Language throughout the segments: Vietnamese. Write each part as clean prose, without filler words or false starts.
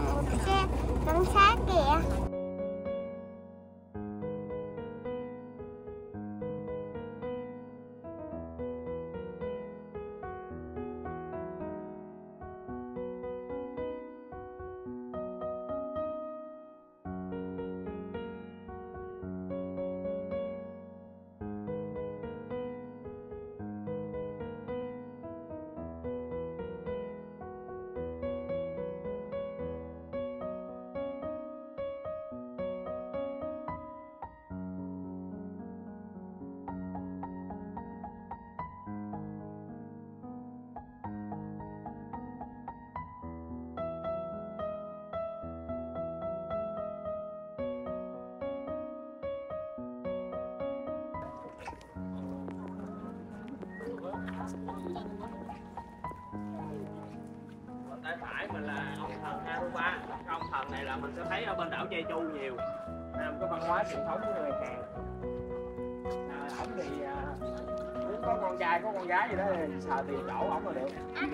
cái cảnh sát kìa. Tay phải mình là ông thần Aruba. Ông thần này là mình sẽ thấy ở bên đảo Jeju nhiều. Có văn hóa truyền thống của người Hàn. Ổng thì muốn có con trai có con gái gì đó thì sờ tiền chỗ ổng là được.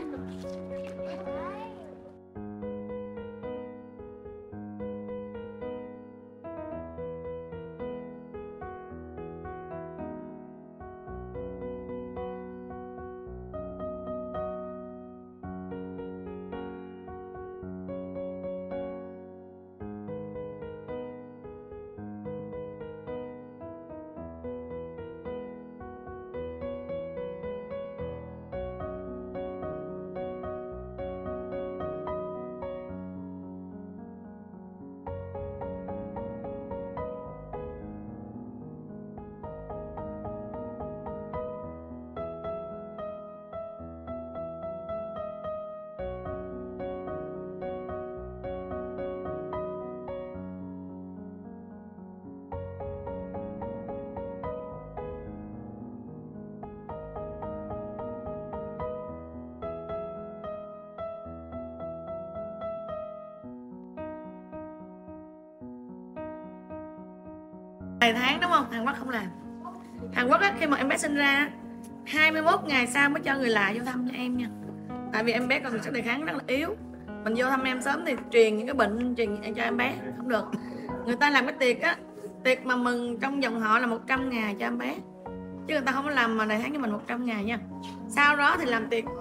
Vài tháng đúng không? Hàn Quốc không làm. Hàn Quốc á, khi mà em bé sinh ra 21 ngày sau mới cho người lạ vô thăm cho em nha. Tại vì em bé còn sức đề kháng rất là yếu. Mình vô thăm em sớm thì truyền những cái bệnh truyền cho em bé không được. Người ta làm cái tiệc á, tiệc mà mừng trong dòng họ là 100 ngày cho em bé. Chứ người ta không có làm mà đề kháng cho mình 100 ngày nha. Sau đó thì làm tiệc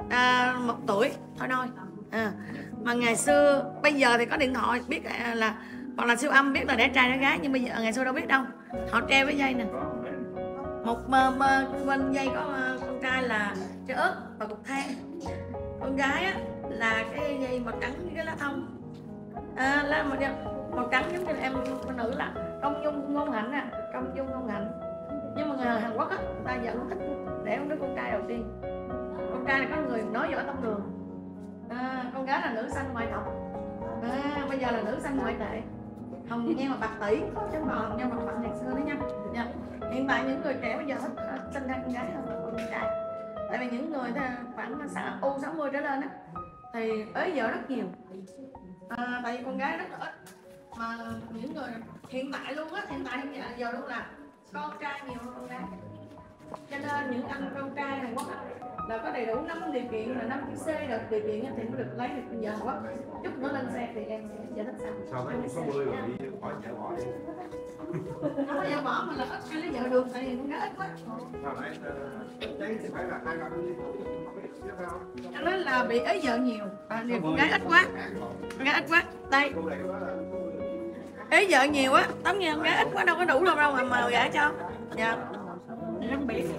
1 tuổi thôi thôi. Mà ngày xưa, bây giờ thì có điện thoại biết là hoặc là siêu âm biết là đẻ trai đẻ gái, nhưng bây giờ ngày xưa đâu biết đâu. Họ treo cái dây nè, một bên dây có con trai là trái ớt và cục than, con gái á, là cái dây màu trắng với cái lá thông, lá màu trắng giống như là em con nữ là công dung ngôn hạnh nè, công dung ngôn hạnh. Nhưng mà người Hàn Quốc á, ta vẫn thích đẻ đứa con trai đầu tiên. Con trai là có người nói giỏi tông đường, con gái là nữ sanh ngoại tộc, bây giờ là nữ sanh ngoại tệ, hồng nhan mà bạc tỷ chứ mà hồng nhan bạc phận ngày xưa đấy nha. Hiện tại những người trẻ bây giờ thích sinh ra con gái hơn con trai, tại vì những người khoảng U60 trở lên á thì ế vợ rất nhiều, tại vì con gái rất là ít. Mà những người hiện tại luôn á, hiện tại giờ luôn là con trai nhiều hơn con gái, cho nên những anh con trai Hàn Quốc là có đầy đủ 5 điều kiện, là 5 chữ C được điều kiện thì mới được lấy được bây giờ Hàn Quốc. Chút nữa lên xe thì em giải thích sao. Sao thấy 60 rồi đi khỏi chợ bỏ đi. Không có vợ bỏ mà là ít ai lấy vợ được, tại vì con gái ít quá. Sao nãy đấy thì phải là 2 năm đi. Cho nên là bị ế vợ nhiều, con gái ít quá. Con gái ít quá. Đây. Ế vợ nhiều á, tóm như con gái ít quá đâu có đủ đâu mà gả cho. Dạ. Rong biển.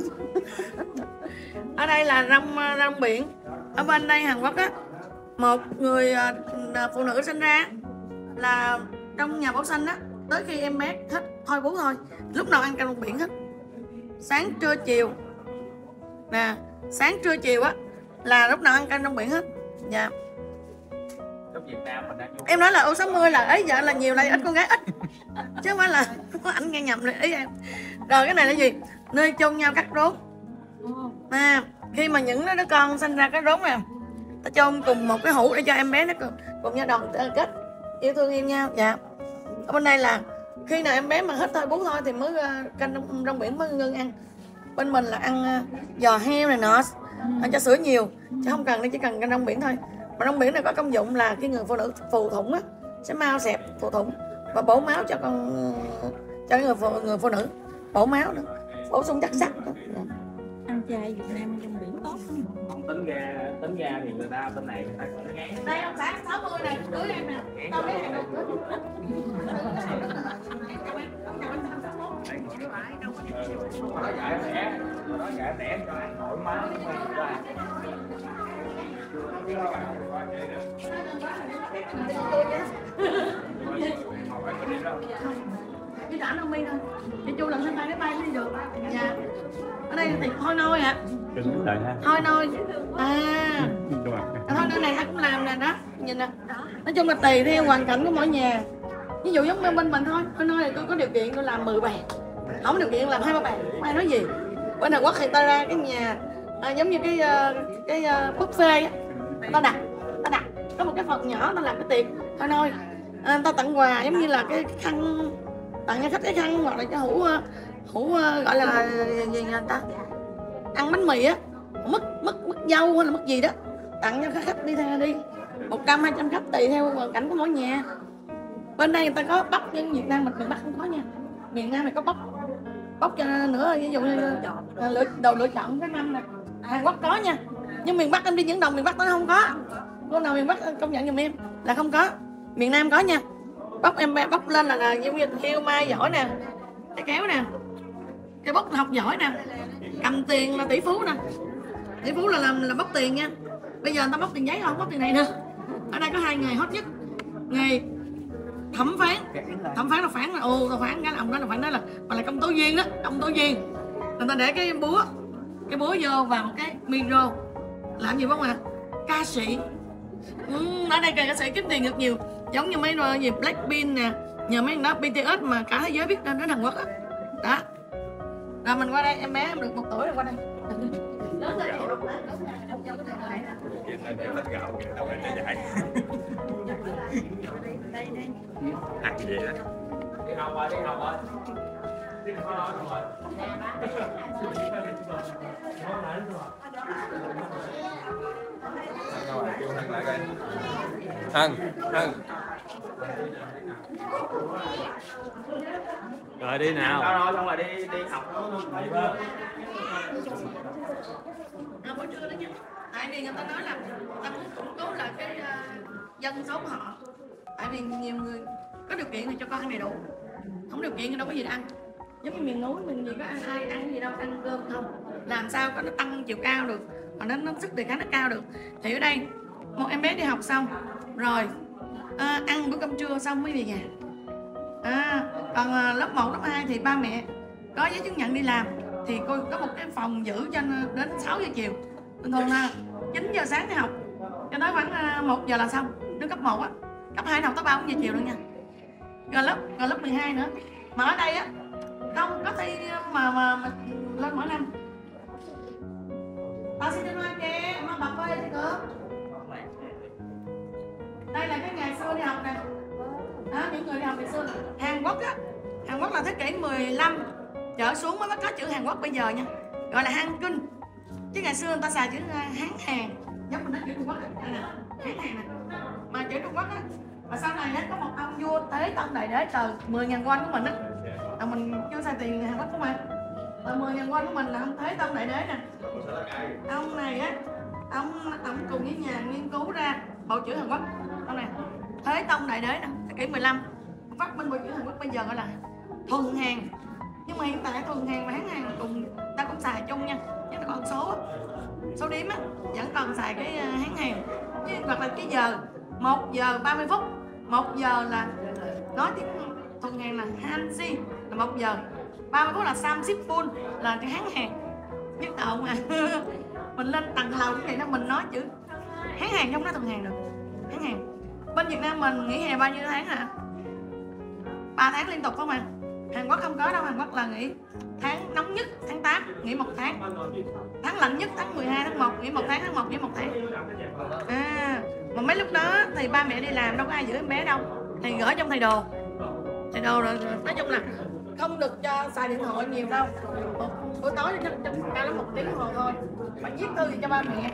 Ở đây là rong biển. Ở bên đây Hàn Quốc á, một người phụ nữ sinh ra là trong nhà bảo sanh á, tới khi em bé hết thôi bú thôi, lúc nào ăn canh rong biển hết. Sáng trưa chiều nè, sáng trưa chiều á là lúc nào ăn canh rong biển hết. Dạ. Em nói là U60 là ấy vợ là nhiều, là ít con gái ít, chứ không phải là có ảnh nghe nhầm ý em. Rồi cái này là gì? Nơi chôn nhau cắt rốn. Khi mà những đứa con sinh ra cái rốn nè, ta chôn cùng một cái hũ để cho em bé nó cùng nhau đoàn kết yêu thương yêu nhau. Dạ. Ở bên đây là khi nào em bé mà hết thôi bú thôi thì mới canh rong biển mới ngưng ăn. Bên mình là ăn giò heo này nọ, cho sữa nhiều chứ không cần, chỉ cần canh rong biển thôi. Mà rong biển này có công dụng là khi người phụ nữ phù thủng á, sẽ mau xẹp phù thủng và bổ máu cho người phụ nữ, bổ máu nữa, bổ sung chất sắt đó. Ăn chay Việt Nam trong biển tốt. Không tính ra thì người ta bên này người ta gọi nó ngán. Đây ông xã 60 này, cưới em nè. Tao biết em đâu cưới. Nó giải rẻ cho ăn thoải mái Cái trả nó mi thôi. Chị Chu lần sân bay máy bay mới đi được. Dạ. Ở đây thì thôi nôi ạ. Thôi nôi. Thôi nôi này ta cũng làm nè đó. Nhìn nè. Nói chung là tùy theo hoàn cảnh của mỗi nhà. Ví dụ giống bên mình thôi. Thôi nôi thì tôi có điều kiện tôi làm 10 bàn. Không có điều kiện làm 2-3 bàn. Không ai nói gì. Bên Hàn Quốc thì ta ra cái nhà giống như cái buffet á. Ta đặt có một cái phần nhỏ ta làm cái tiệc thôi nôi. Ta tặng quà giống như là cái khăn, tặng cho khách cái khăn hoặc là cái hũ gọi là gì người ta ăn bánh mì á, mứt dâu hay là mứt gì đó, tặng cho khách đi theo đi 100-200 khách tùy theo hoàn cảnh của mỗi nhà. Bên đây người ta có bắp, nhưng Việt Nam miền Bắc không có nha. Miền Nam này có bắp cho nữa, ví dụ như đồ lựa chọn cái năm này Hàn Quốc có nha, nhưng miền Bắc em đi những đồng miền Bắc nó không có. Cô nào miền Bắc công nhận giùm em là không có. Miền Nam có nha. Bóc em bóc lên là giống như heo mai giỏi nè, cái kéo nè, cái bóc học giỏi nè, cầm tiền là tỷ phú nè. Tỷ phú là làm bóc tiền nha. Bây giờ người ta bóc tiền giấy không, bóc tiền này nữa. Ở đây có 2 nghề hot nhất. Nghề thẩm phán là phán là tao phán cái ông đó là phải nói là mà là công tố viên đó, công tố viên. Người ta để cái búa vô vào một cái micro làm gì không ạ? Ca sĩ. Ở đây ca sĩ kiếm tiền được nhiều, giống như mấy gì Blackpink nè, nhờ mấy nó BTS mà cả thế giới biết đến Hàn Quốc á. Đó. Rồi mình qua đây, em bé em được 1 tuổi rồi qua đây. Lớn rồi. Ăn gì vậy? Đi học rồi. Ăn. Rồi đi nào. Rồi xong rồi đi học. Buổi trưa đó nha. Tại vì người ta nói là ta muốn củng cố lại cái dân số của họ. Tại vì nhiều người có điều kiện thì cho con ăn đầy đủ, không điều kiện thì đâu có gì để ăn. Giống như miền núi mình gì có ai ăn gì đâu, ăn cơm không, làm sao có nó tăng chiều cao được, mà nó sức đề kháng nó cao được. Thì ở đây một em bé đi học xong rồi ăn bữa cơm trưa xong mới về nhà. Còn lớp 1, lớp 2 thì ba mẹ có giấy chứng nhận đi làm thì cô có một cái phòng giữ cho đến 6 giờ chiều. Thường là 9 giờ sáng đi học cho tới khoảng 1 giờ là xong. Đứa cấp 1 á, cấp 2 học tới 3 giờ chiều luôn nha. Rồi lớp 12 nữa. Mà ở đây á không có thi mà lên mỗi năm. Tao xin nói kìa, mà bật ơi thì được. Đây là cái ngày xưa đi học nè. Đó, những người đi học ngày xưa. Hàn Quốc là thế kỷ 15 trở xuống mới có chữ Hàn Quốc bây giờ nha. Gọi là Hangul. Chứ ngày xưa người ta xài chữ Hán Hàn. Giống mình nói chữ Trung Quốc đây nè, Hán Hàn nè. Mà chữ Trung Quốc á, mà sau này á có một ông vua Thế Tông Đại Đế tờ 10.000 won của mình á. Mình chưa xài tiền Hàn Quốc của mình. Tờ 10.000 won của mình là ông Thế Tông Đại Đế nè. Ông này á, ông cùng với nhà nghiên cứu ra bộ chữ Hàn Quốc. Ông này Thế Tông Đại Đế nè, thế kỷ 15 phát minh bộ chữ Hàn Quốc bây giờ gọi là thuần Hàn. Nhưng mà hiện tại thuần Hàn và Hán Hàn cùng ta cũng xài chung nha, nhất là con số điểm á vẫn còn xài cái Hán Hàn. Chứ hoặc là cái giờ 1 giờ 30 phút, 1 giờ là nói tiếng thuần Hàn là Hansi là 1 giờ, 30 phút là Samsipun là cái Hán Hàn. Nhất động à. Mình lên tầng lầu cái này đó mình nói chữ Hán Hàn không nói thuần Hàn được. Hán Hàn. Bên Việt Nam mình nghỉ hè bao nhiêu tháng hả? 3 tháng liên tục không à? Hàn Quốc không có đâu, Hàn Quốc là nghỉ tháng nóng nhất tháng 8 nghỉ 1 tháng, tháng lạnh nhất tháng 12 tháng 1 nghỉ 1 tháng, tháng 1 nghỉ 1 tháng. Mà mấy lúc đó thì ba mẹ đi làm đâu có ai giữ em bé đâu, thì gửi trong thầy đồ rồi nói chung là không được cho xài điện thoại nhiều đâu. Buổi tối chắc cao lắm 1 tiếng đồng hồ thôi, mà viết thư thì cho ba mẹ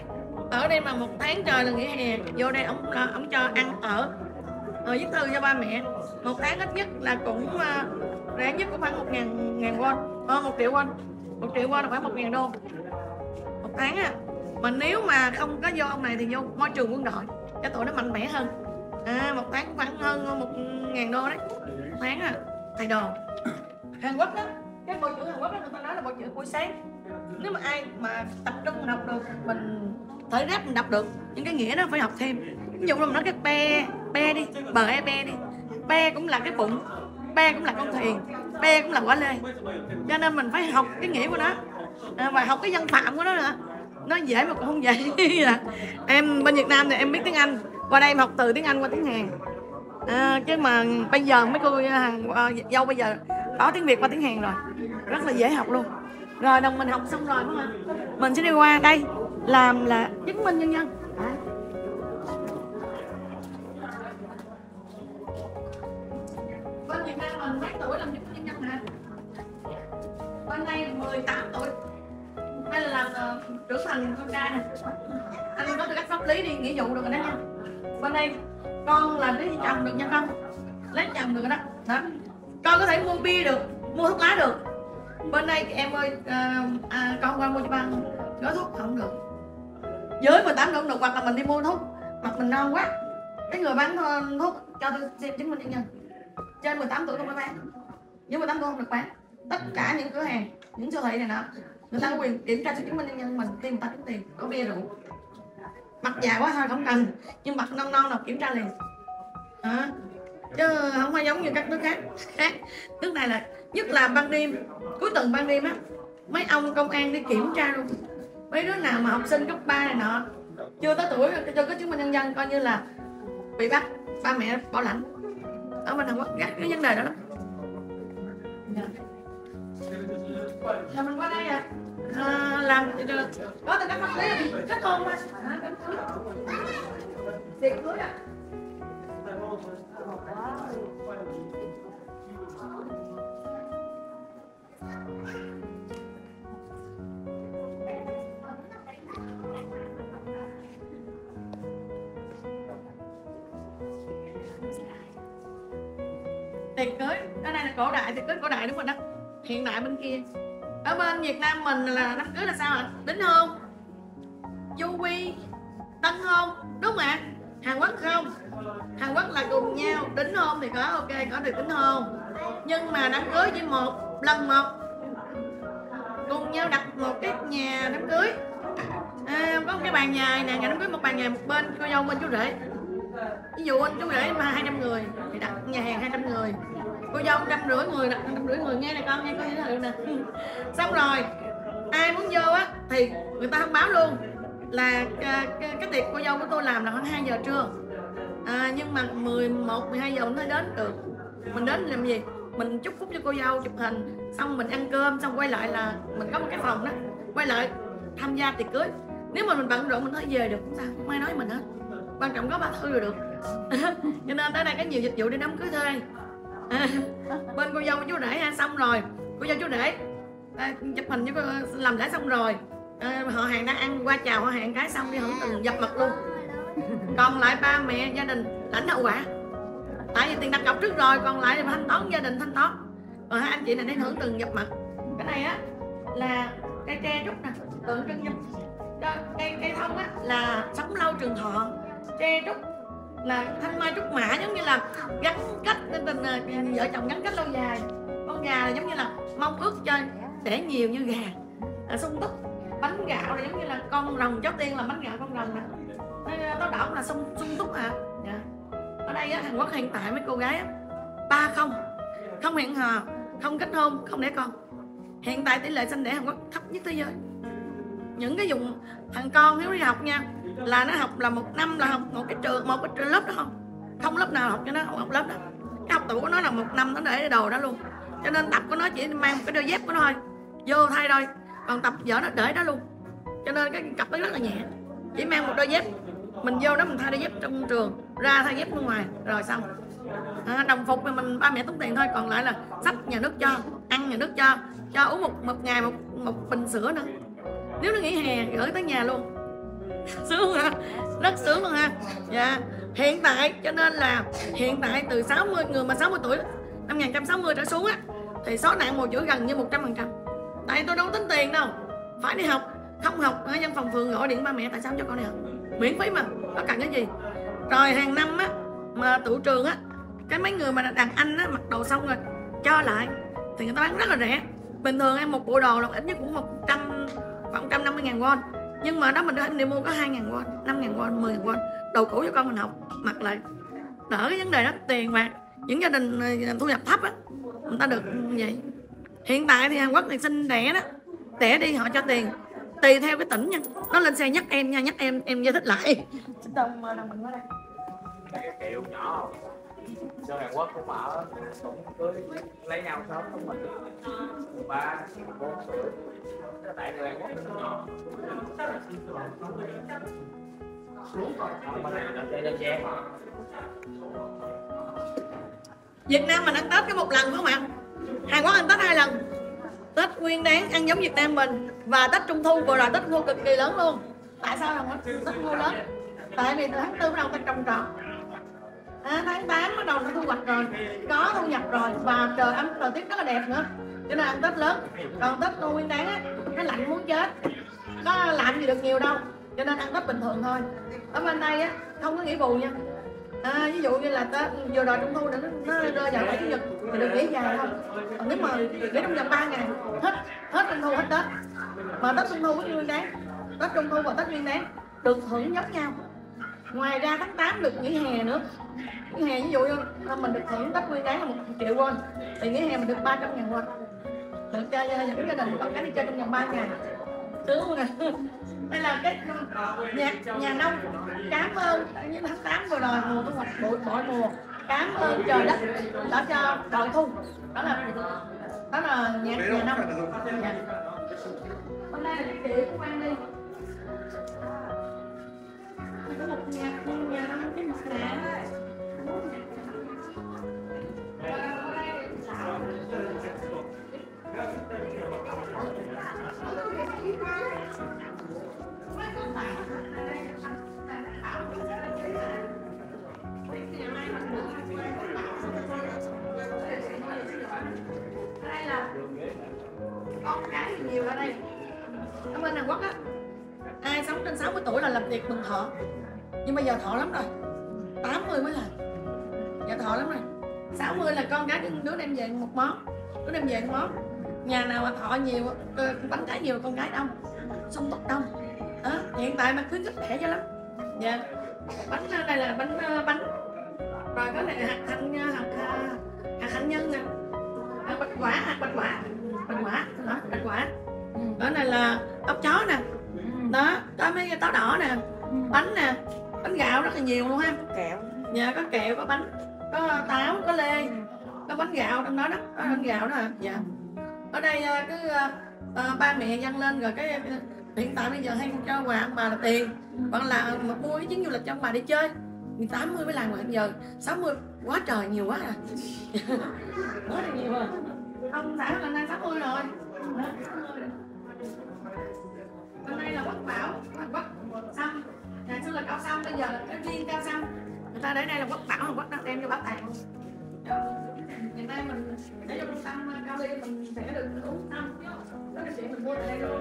ở đây mà 1 tháng trời là nghỉ hè, vô đây ông cho ăn ở viết thư cho ba mẹ. 1 tháng ít nhất là cũng rẻ nhất cũng khoảng 1.000 won, 1 triệu won. 1 triệu won là khoảng 1.000 đô 1 tháng á. Mà nếu mà không có vô ông này thì vô môi trường quân đội cho tụi nó mạnh mẽ hơn. 1 tháng khoảng hơn 1.000 đô đấy 1 tháng à. Thầy đồ Hàn Quốc đó, cái bộ trưởng Hàn Quốc đó, người ta nói là bộ trưởng buổi sáng. Nếu mà ai mà tập trung mình học được, mình thể rap mình đọc được những cái nghĩa đó phải học thêm. Ví dụ là mình nói cái be đi, bờ e be đi, be cũng là cái bụng, be cũng là con thuyền, be cũng là quả lê, cho nên mình phải học cái nghĩa của nó và học cái văn phạm của nó nữa. Nó dễ mà cũng không dễ. Em bên Việt Nam thì em biết tiếng Anh, qua đây em học từ tiếng Anh qua tiếng Hàn, chứ mà bây giờ mấy cô dâu bây giờ có tiếng Việt qua tiếng Hàn rồi, rất là dễ học luôn. Rồi đồng mình học xong rồi mình sẽ đi qua đây làm là chứng minh nhân dân. Bên Việt Nam mình mấy tuổi làm chứng minh nhân dân hả? Bên đây 18 tuổi hay là làm trưởng thành con trai nè, anh có tư cách pháp lý đi nghĩa vụ được rồi đó nha. Bên đây con là lấy chồng được nha con, lấy chồng được rồi đó. Đó, con có thể mua bia được, mua thuốc lá được. Bên đây em ơi, con qua mua cho ba gói thuốc không được, dưới 18 độ không được, hoặc là mình đi mua thuốc mặt mình non quá, cái người bán thuốc cho tôi xem chứng minh nhân dân. Trên 18 tuổi không được bán, dưới 18 tuổi không được bán. Tất cả những cửa hàng, những siêu thị này nọ, người ta có quyền kiểm tra chứng minh nhân dân mình, khi người ta kiếm tiền có bia rượu. Mặt già quá thôi không cần, nhưng mặt non nào kiểm tra liền. Chứ không phải giống như các nước khác. Nước này là nhất là ban đêm, cuối tuần ban đêm á, mấy ông công an đi kiểm tra luôn. Mấy đứa nào mà học sinh cấp 3 này nọ chưa tới tuổi cho có chứng minh nhân dân coi như là bị bắt, ba mẹ bảo lãnh. Ở bên Hàn Quốc gắt cái vấn đề đó lắm. Rồi mình qua đây làm có tư cách pháp lý là kết hôn thôi, tiệc cưới à. Tiệc cưới ở đây là cổ đại, tiệc cưới cổ đại đúng rồi đó. Hiện đại bên kia, ở bên Việt Nam mình là đám cưới là sao ạ? Đính hôn, du quy, tân hôn, đúng không ạ? Hàn Quốc không, Hàn Quốc là cùng nhau đính hôn thì có ok, có được đính hôn, nhưng mà đám cưới chỉ một lần một, cùng nhau đặt một cái nhà đám cưới, có một cái bàn dài nè, nhà đám cưới một bàn dài một bên, cô dâu bên chú rể. Ví dụ anh chú rể mà 200 người thì đặt nhà hàng 200 người, cô dâu 150 người, đặt 150 người, nghe này con, nghe có hiểu được nè. Xong rồi ai muốn vô á thì người ta thông báo luôn là cái tiệc cô dâu của tôi làm là khoảng 2 giờ trưa, nhưng mà 11, 12 giờ mình mới đến được. Mình đến làm gì? Mình chúc phúc cho cô dâu, chụp hình, xong mình ăn cơm, xong quay lại là mình có một cái phòng đó, quay lại tham gia tiệc cưới. Nếu mà mình bận rộn mình có thể về được cũng sao, không ai nói mình hết, quan trọng có bà thư rồi được. Cho nên tới đây có nhiều dịch vụ để đám cưới thuê. Bên cô dâu chú rể xong rồi, cô dâu chú rể chụp hình với làm lễ xong rồi, họ hàng đã ăn, qua chào họ hàng cái xong đi hưởng từng dập mặt luôn. Còn lại ba mẹ gia đình lãnh hậu quả, tại vì tiền đặt cọc trước rồi, còn lại thì thanh toán, gia đình thanh toán. Rồi hai anh chị này đến hưởng từng dập mặt. Cái này á là cây tre trúc nè, tượng trưng cho cây thông á là sống lâu trường thọ, tre trúc là thanh mai trúc mã, giống như là gắn kết tình vợ chồng gắn kết lâu dài. Con gà là giống như là mong ước cho đẻ nhiều như gà, sung túc. Bánh gạo là giống như là con rồng, cháu tiên là bánh gạo con rồng nè, táo đỏ là sung túc à. Dạ. Ở đây á, Hàn Quốc hiện tại mấy cô gái á, 3 không hẹn hò, không kết hôn, không đẻ con. Hiện tại tỷ lệ sinh đẻ Hàn Quốc thấp nhất thế giới. Những cái vùng thằng con nếu đi học nha, là nó học là 1 năm là học một cái trường lớp đó, không lớp nào học cho nó học lớp đó. Cái học tủ của nó là 1 năm nó để đồ đó luôn, cho nên tập của nó chỉ mang một cái đôi dép của nó thôi, vô thay thôi, còn tập vở nó để đó luôn, cho nên cái cặp nó rất là nhẹ, chỉ mang một đôi dép, mình vô đó mình thay đôi dép trong trường, ra thay dép bên ngoài rồi xong. Đồng phục thì mình ba mẹ tốn tiền thôi, còn lại là sách nhà nước cho, ăn nhà nước cho uống một ngày một bình sữa nữa. Nếu nó nghỉ hè gửi tới nhà luôn. Sướng hả? Rất sướng luôn ha. Dạ. Hiện tại cho nên là hiện tại từ 60 người mà 60 tuổi năm 1960 trở xuống á thì số nạn mù chữ gần như 100%. Tại tôi đâu tính tiền đâu, phải đi học, không học ở văn phòng phường gọi điện ba mẹ tại sao cho con đi học miễn phí mà có cần cái gì. Rồi hàng năm á mà tụi trường á cái mấy người mà đàn anh á mặc đồ xong rồi cho lại thì người ta bán rất là rẻ. Bình thường em một bộ đồ là ít nhất cũng 150.000 won, nhưng mà đó mình đi mua có 2.000 won, 5.000 won, 10.000 won, đồ cũ cho con mình học mặc lại đỡ cái vấn đề đó. Tiền mà những gia đình thu nhập thấp á người ta được như vậy. Hiện tại thì Hàn Quốc thì sinh đẻ đó, đẻ đi họ cho tiền tùy theo cái tỉnh nha. Nó lên xe nhắc em nha, nhắc em giải thích lại. Đồng mình qua đây cái kiểu nhỏ dân Hàn Quốc cũng ở cũng cưới lấy nhau sớm của mình 13, 14 tuổi. Tại người Hàn Quốc nó nhỏ Việt Nam mình ăn Tết có một lần phải không ạ? Hàn Quốc ăn Tết 2 lần. Tết Nguyên Đán ăn giống Việt Nam mình và Tết Trung Thu vừa rồi Tết Trung Thu cực kỳ lớn luôn. Tại sao Hàn Quốc Tết Trung Thu lớn? Tại vì từ tháng 4 bắt đầu ta trồng trọt. Tháng 8 bắt đầu nó thu hoạch rồi, có thu nhập rồi và trời ấm thời tiết rất là đẹp nữa. Cho nên ăn Tết lớn. Còn Tết Nguyên Đán á, nó lạnh muốn chết. Có làm gì được nhiều đâu. Cho nên ăn Tết bình thường thôi. Ở bên đây á không có nghỉ bù nha. Ví dụ như là Tết vừa rồi Trung Thu nó rơi vào 7 Chủ nhật thì được nghỉ dài thôi. Còn nếu mà nghỉ trong vòng 3 ngày hết Trung Thu hết Tết. Mà Tết Trung Thu với Nguyên Đán, Tết Trung Thu và Tết Nguyên Đán được hưởng giống nhau. Ngoài ra tháng 8 được nghỉ hè nữa. Nghỉ hè ví dụ như mình được hưởng Tết Nguyên Đán là 1 triệu won thì nghỉ hè mình được 300.000 won. Được cho những gia đình con cái đi chơi trong vòng 3 ngày. Sướng luôn nè. Đây là cái nhà nông cảm ơn như tháng 8 vừa rồi mùa thu hoạch bội mùa, cảm ơn trời đất đã cho bội thu. Đó là nhà nông. Dạ. Hôm nay là cái chị của Quang đi. Có một nhà nông cái mặt nạ. Đây là con cái nhiều ở đây. Ở bên Hàn Quốc á, ai sống trên 60 tuổi là làm việc mừng thọ. Nhưng bây giờ thọ lắm rồi, 80 mới làm. Giờ thọ lắm rồi. 60 là con cái đứa đem về một món, đứa đem về một món. Nhà nào mà thọ nhiều, bánh trái nhiều, con gái đông, sung túc đông. Hiện tại mà khuyến khích đẻ cho lắm. Dạ. Bánh đây là bánh. Rồi có này hạt hạnh nhân nè, bạch quả. Đó này là ốc chó nè. Đó, có mấy cái táo đỏ nè, bánh nè, bánh gạo rất là nhiều luôn ha. Kẹo. Dạ có kẹo, có bánh, có táo, có lê, có bánh gạo trong đó đó, có bánh gạo đó hả? Dạ. Ở đây cứ ba mẹ dâng lên rồi cái hiện tại bây giờ hay cho quà ông bà là tiền, hoặc là mua cái chuyến du lịch cho ông bà đi chơi. 80 mới làm rồi, giờ 60 quá trời nhiều quá à. Quá là nhiều rồi. Ông xã là đang 60 rồi. Bên đây là Quốc Bảo, Quốc Xăm. Ngày xưa là cao xăm, bây giờ là cái viên cao xăm. Người ta để đây là Quốc Bảo, Hàn Quốc đang đem cho bảo tàng. Hiện nay mình để cho trung tâm cao ly mình sẽ được uống xăm. Đó là chuyện mình mua tại đây luôn.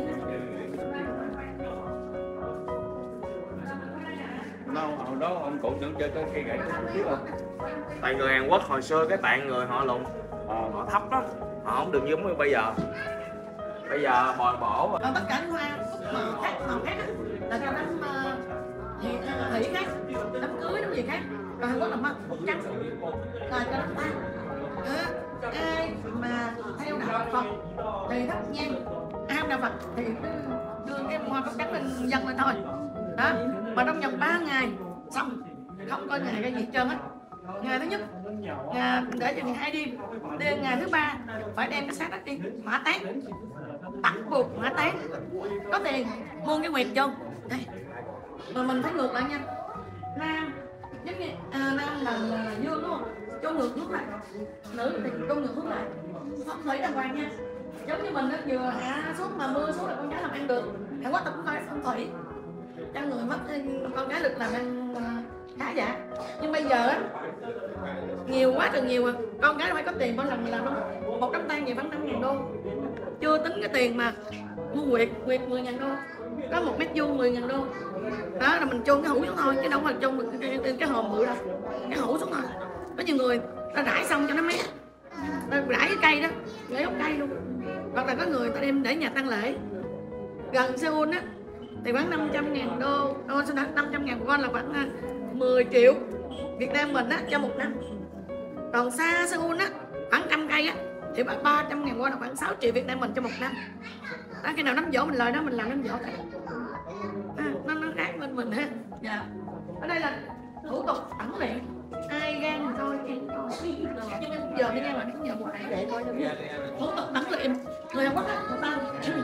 Hồi đó ông cụ tưởng chơi cái cây gậy biết không? Tại người Hàn Quốc hồi xưa cái tạng người họ lùn, họ thấp lắm, họ không được giống như bây giờ. Bây giờ bồi bổ. Tất cả những hoa màu khác là cho đám hỷ khác, đám cưới đám gì khác. Còn Hàn Quốc là màu trắng là cho đám tang. Ai mà theo đạo Phật thì thắp nhang, ai không đạo Phật thì đưa cái hoa cúc trắng lên dâng lên thôi. Đó, mà trong vòng 3 ngày xong không có ngày cái gì hết trơn á. Ngày thứ nhất để cho ngày 2 đêm, ngày thứ 3 phải đem cái xác đó đi hỏa táng, bắt buộc hỏa táng. Có tiền mua cái nguyệt vô đây, mà mình phải ngược lại nha. Nam giống như nam là dương đúng không? Cho ngược hướng lại, nữ thì cho ngược hướng lại, không thủy đàng hoàng nha. Giống như mình nó vừa hạ xuống mà mưa xuống là con cháu làm ăn được. Hàn Quốc ta cũng phải phong thủy. cho người mất con gái được làm ăn khá giả. Nhưng bây giờ á nhiều quá trời nhiều, con gái phải có tiền mỗi lần mình làm đâu. Một đám tang gì vẫn 5.000 đô, chưa tính cái tiền mà mua quyệt 10.000 đô, có 1 mét vuông 10.000 đô. Đó là mình chôn cái hũ xuống thôi, chứ đâu phải chôn được cái hòm bự đâu, cái hũ xuống thôi. Có nhiều người ta rải xong cho nó mét, ta rải cái cây đó, rải gốc cây luôn. Hoặc là có người ta đem để nhà tang lễ gần Seoul á thì khoảng 500.000 đô, 500.000 won là khoảng 10 triệu Việt Nam mình á cho 1 năm. Còn xa Seoul á khoảng 100 cây á thì 300.000 won là khoảng 6 triệu Việt Nam mình cho 1 năm. Đó, khi nào đám giỗ mình lời đó mình làm đám giỗ nó khác bên mình ha. Dạ. Ở đây là thủ tục ẩn luyện, ai gan thì thôi em thôi. Nhưng em giờ đi nghe bạn cũng nhờ một ngày để thôi. Thủ tục ẩn luyện người Hàn Quốc á, người ta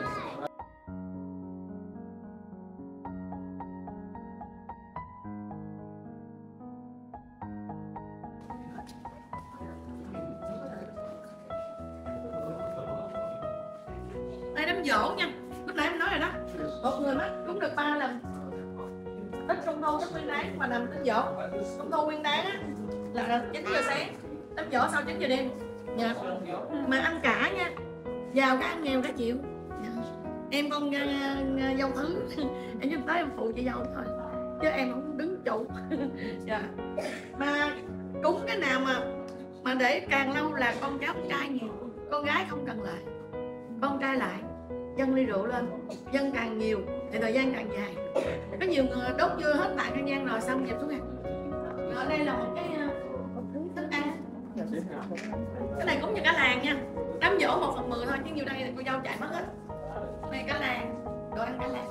đây đám giỗ nha. Lúc nãy em nói rồi đó, một người mất cúng được 3 lần. Tết Trung Thu, Tết Nguyên Đán mà nằm Tết Giỗ. Trung Thu Nguyên Đán á là 9 giờ sáng, Tết Giỗ sau 9 giờ đêm. Dạ. Mà ăn cả nha, giàu cả ăn nghèo cả chịu. Dạ. Em con dâu thứ, em chỉ tới em phụ chị dâu thôi, chứ em không đứng trụ. Dạ. Mà cúng cái nào mà để càng lâu là con cháu con trai nhiều, con gái không cần lại, con trai lại. Dâng ly rượu lên, dâng càng nhiều thì thời gian càng dài. Có nhiều người đốt dưa hết tại căn gian rồi xong dẹp xuống ăn. Ở đây là một cái thức ăn. Cái này cũng như cả làng nha. Đám giỗ 1/10 thôi, chứ nhiều đây là cô dâu chạy mất hết. Này cả làng, đồ ăn cả làng.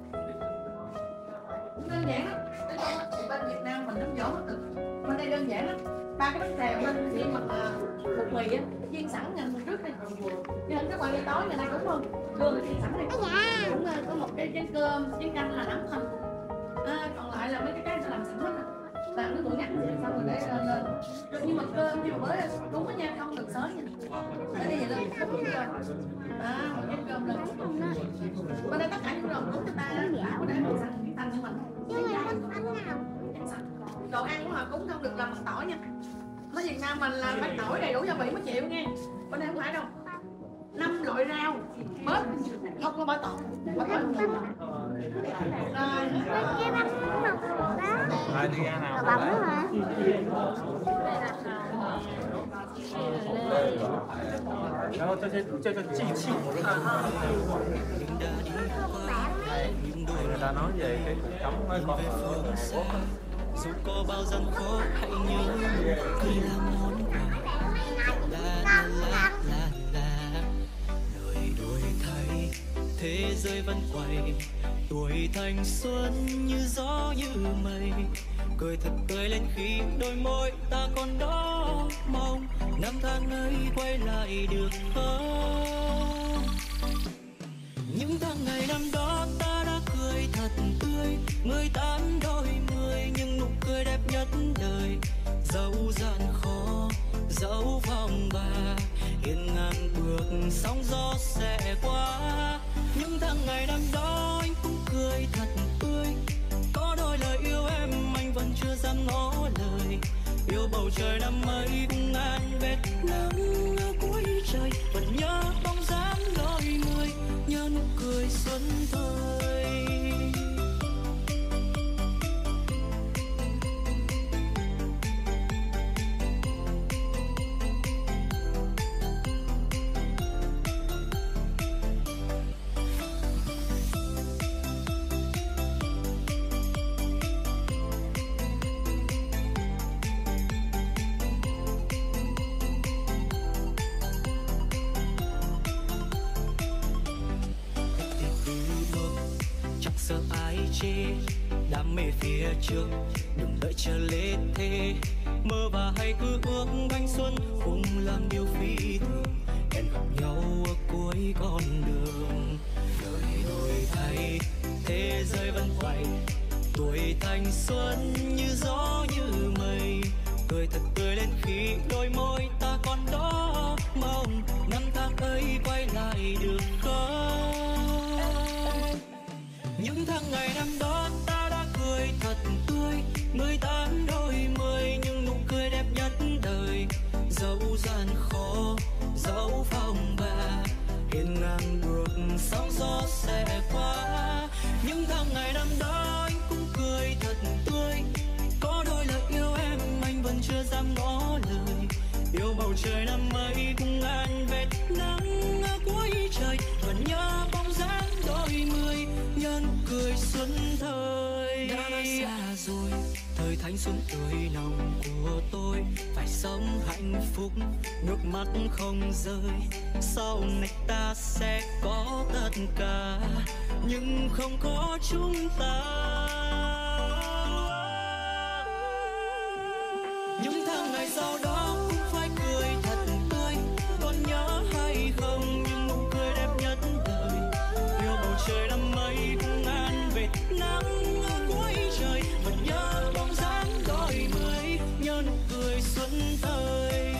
Cũng đơn giản lắm. Bên Việt Nam mình đám giỗ hết được. Bên đây đơn giản lắm. 3 cái bánh xèo lên chỉ mà bột mì á, chiên sẵn ngày hôm trước đi. Chứ các bạn đi tối ngày nay cũng không cơm chiên sẵn này. Cũng có một cái chén cơm, chén canh là nóng thôi. Còn lại là mấy cái làm sẵn hết rồi. Làm nó nguội ngắt xong rồi để lên. Nhưng mà cơm nhưng mà với đúng đó nha, không được xới nha. Để đi vậy lên cúng cơm. Một chén cơm lên. Bên đây tất cả những đồ cúng cho ta đó, có để mình sẵn thành cho mình. Đồ ăn của họ cúng không được làm bằng tỏi nha. Ở Việt Nam mình là phải tỏi đầy đủ gia vị mới chịu nghe. Bên đây không phải đâu. 5 loại rau bớt không có bỏ tỏi. Bỏ tỏi không được. Cái bánh mọc đó. Đi ra nào. Bấm hả? 然后这些这个祭器，người ta nói về cái cuộc sống với con ở Hàn Quốc. Dù có bao gian khó hãy nhớ cười là món quà đời đổi thay thế giới vẫn quay tuổi thanh xuân như gió như mây cười thật tươi lên khi đôi môi ta còn đó mong năm tháng ấy quay lại được không những tháng ngày năm đó ta đã cười thật tươi 18 đôi mươi nhưng nụ cười đẹp nhất đời dẫu gian khó dẫu phong ba hiên ngang bước sóng gió sẽ qua những tháng ngày năm đó anh cũng cười thật tươi có đôi lời yêu em anh vẫn chưa dám ngỏ lời yêu bầu trời năm ấy cùng ngàn vết nắng ở cuối trời vẫn nhớ bóng dáng đôi người nhớ nụ cười xuân thời sợ ai chê đam mê phía trước đừng đợi chờ lê thế mơ và hay cứ ước thanh xuân cùng làm điều phi thường hẹn gặp nhau ở cuối con đường đời đổi thay thế giới vẫn quay tuổi thanh xuân như gió như mây cười thật tươi lên khi đôi môi ta còn đó mong năm tháng ấy quay lại được không những tháng ngày năm đó ta sóng gió sẽ qua. Những tháng ngày năm đó anh cũng cười thật tươi, có đôi lời yêu em anh vẫn chưa dám ngỏ lời. Yêu bầu trời năm ấy cùng ngàn vệt nắng ở cuối trời, vẫn nhớ bóng dáng đôi mươi nhân cười xuân thời. Đã xa rồi thời thanh xuân tươi nồng của tôi, phải sống hạnh phúc nước mắt không rơi. Sau này ta sẽ có tất cả nhưng không có chúng ta. Những tháng ngày sau đó cũng phải cười thật tươi, còn nhớ hay không những nụ cười đẹp nhất đời. Yêu bầu trời năm ấy cùng ngàn vệt nắng ở cuối trời, vẫn nhớ bóng dáng đôi mươi nhớ nụ cười xuân thời.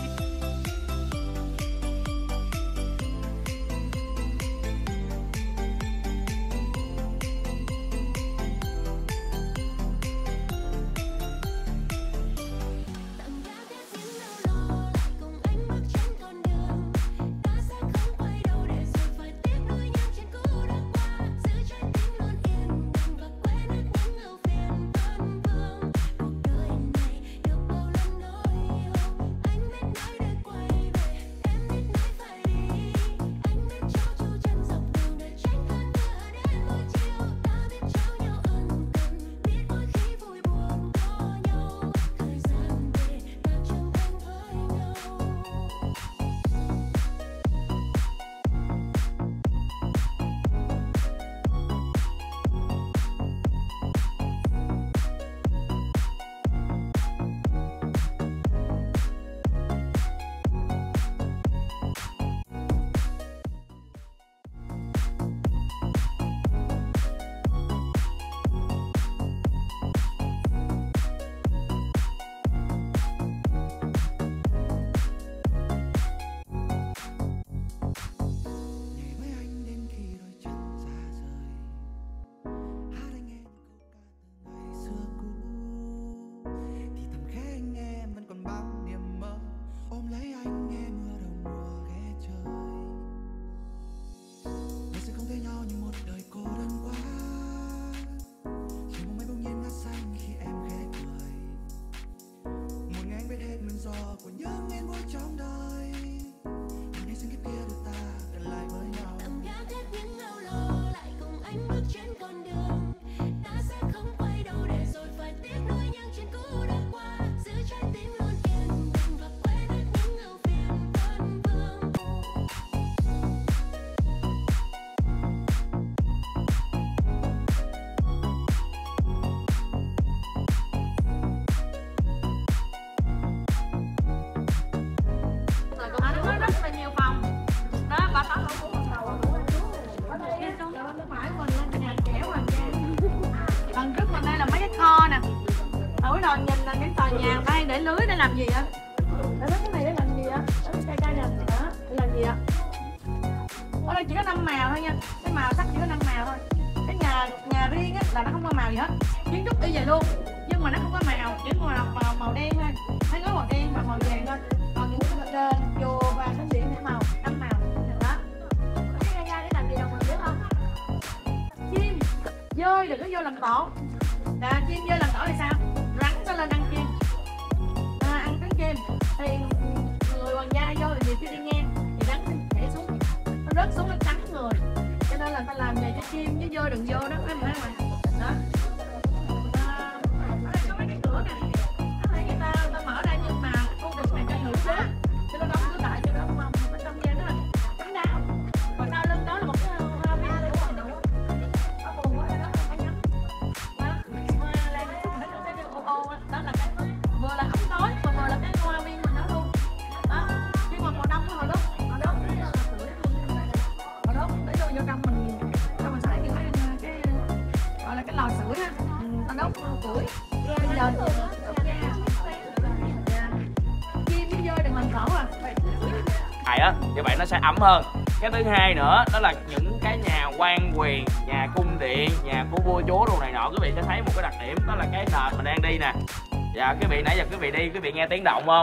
Nhìn là cái tòa nhà đây để lưới để làm gì á? Để cái này để làm gì á? Cây cây này đó để làm gì á? Ở đây chỉ có 5 màu thôi nha, cái màu sắc chỉ có 5 màu thôi. Cái nhà riêng á là nó không có màu gì hết, kiến trúc y vậy luôn, nhưng mà nó không có màu, chỉ có màu đen thôi, thấy có màu đen và màu vàng thôi. Còn những cái trên chùa và thánh điện để màu 5 màu đó. Cái gai để làm gì đâu mình biết không? Chim dơi đừng có vô làm tổ. Chim dơi làm tổ thì sao? Rắn nó lên ăn chim, ăn trứng chim thì người hoàng gia vô thì nhiều khi đi ngang thì rắn nó nhảy xuống, nó rớt xuống nó cắn người, cho nên là ta làm về cho chim chứ vô đừng vô đó mấy mà đó. Ở đây có mấy cái cửa này, người ta mở ra nhưng mà khu vực này cho người xế, cho nó đóng cửa lại cho nó không bên trong gian đó là cánh đao, còn sau lưng đó là một cái hoa viên để ngoài đủ, nó buồn quá đó phải nhắm đó. Đó là cái vừa là ống tối mà vừa là cái hoa viên mình đó luôn đó. Nhưng mà mùa đông họ đốt để vô trong mình xài cái gọi là cái lò sưởi ha, ta đốt củi. Bây giờ chim với dơi đừng làm khổ à. Này á, như vậy nó sẽ ấm hơn. Cái thứ hai nữa đó là những cái nhà quan quyền, nhà cung điện, nhà của vua chúa đồ này nọ, quý vị sẽ thấy một cái đặc điểm đó là cái nền mình đang đi nè. Dạ quý vị nãy giờ quý vị đi, quý vị nghe tiếng động không?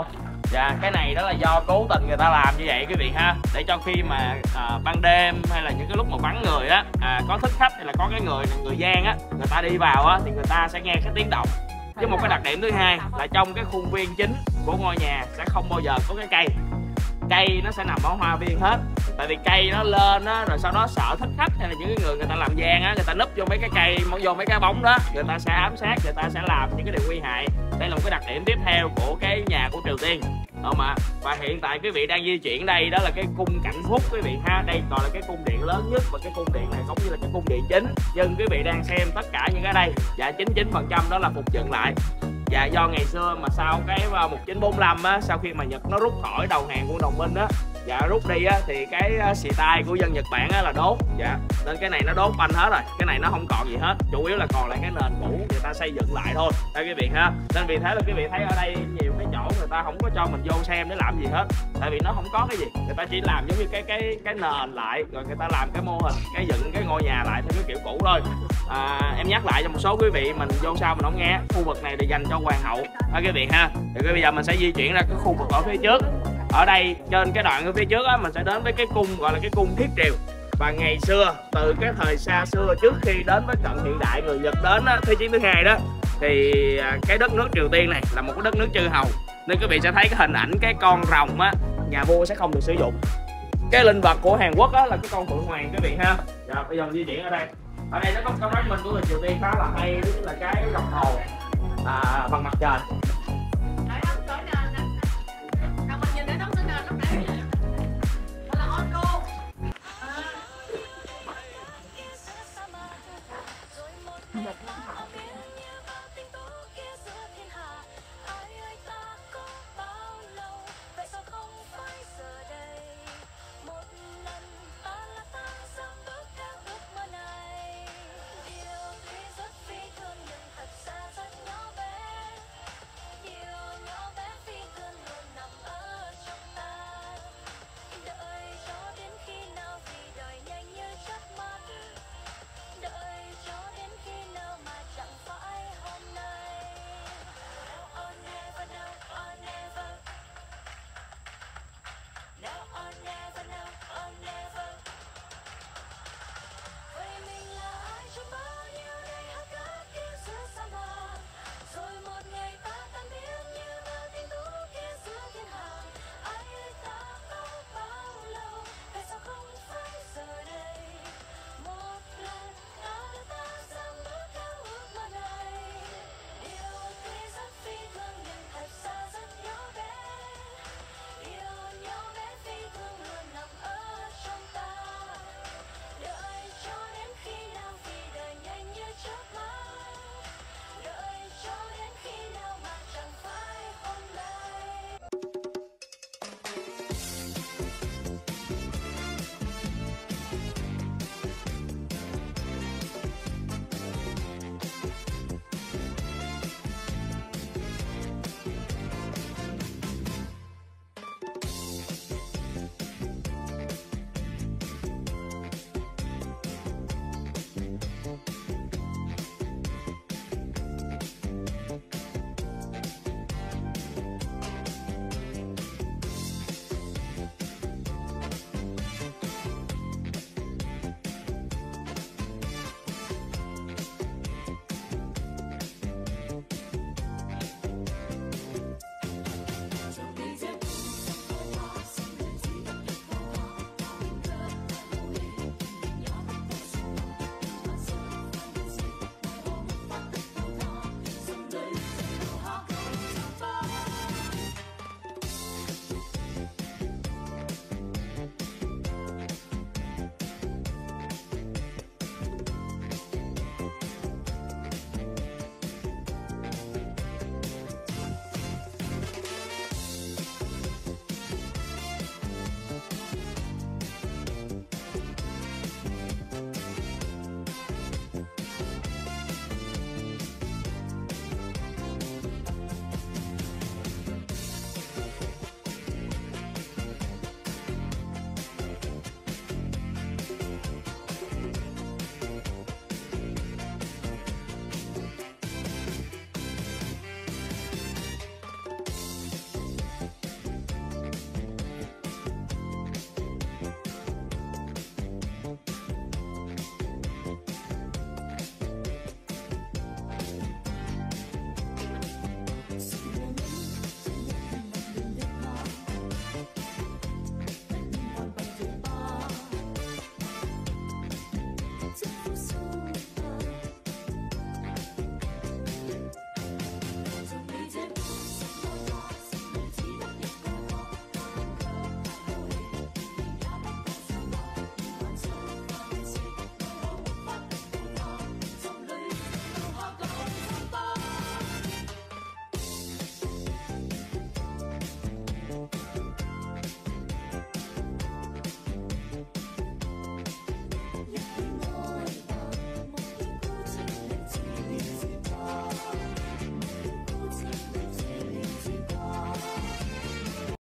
Dạ, cái này đó là do cố tình người ta làm như vậy quý vị ha, để cho khi mà ban đêm hay là những cái lúc mà vắng người á, có thích khách hay là có cái người gian á, người ta đi vào á thì người ta sẽ nghe cái tiếng động. Với một cái đặc điểm thứ hai là trong cái khuôn viên chính của ngôi nhà sẽ không bao giờ có cái cây nó sẽ nằm ở hoa viên hết. Tại vì cây nó lên á, rồi sau đó sợ thích khách hay là những cái người ta làm gian á, người ta núp vô mấy cái cây, vô mấy cái bóng đó, người ta sẽ ám sát, người ta sẽ làm những cái điều nguy hại. Đây là một cái đặc điểm tiếp theo của cái nhà của Triều Tiên, không ạ? Và hiện tại quý vị đang di chuyển đây, đó là cái cung Cảnh Phúc quý vị ha. Đây còn là cái cung điện lớn nhất, và cái cung điện này cũng như là cái cung điện chính. Nhưng quý vị đang xem tất cả những cái đây, dạ 99% đó là phục dựng lại. Dạ, do ngày xưa mà sau cái 1945 á, sau khi mà Nhật nó rút khỏi đầu hàng quân đồng minh á, dạ rút đi á, thì cái xì tai của dân Nhật Bản á là đốt. Dạ, nên cái này nó đốt banh hết rồi, cái này nó không còn gì hết, chủ yếu là còn lại cái nền cũ người ta xây dựng lại thôi đây quý vị ha. Nên vì thế là quý vị thấy ở đây nhiều cái chỗ người ta không có cho mình vô xem để làm gì hết, tại vì nó không có cái gì, người ta chỉ làm giống như cái nền lại, rồi người ta làm cái mô hình, cái dựng cái ngôi nhà lại theo cái kiểu cũ thôi. Em nhắc lại cho một số quý vị mình vô sau mình không nghe, khu vực này để dành cho hoàng hậu quý vị ha. Thì bây giờ mình sẽ di chuyển ra cái khu vực ở phía trước. Ở đây trên cái đoạn ở phía trước á, mình sẽ đến với cái cung gọi là cái cung Thiết Triều. Và ngày xưa, từ cái thời xa xưa trước khi đến với cận hiện đại, người Nhật đến á, Thế chiến thứ hai đó, thì cái đất nước Triều Tiên này là một cái đất nước chư hầu, nên quý vị sẽ thấy cái hình ảnh cái con rồng á, nhà vua sẽ không được sử dụng. Cái linh vật của Hàn Quốc á là cái con Phượng Hoàng quý vị ha. Dạ, bây giờ mình di chuyển ở đây. Ở đây nó có cái nói mình của người Triều Tiên khá là hay, đó là cái đồng hồ bằng mặt trời.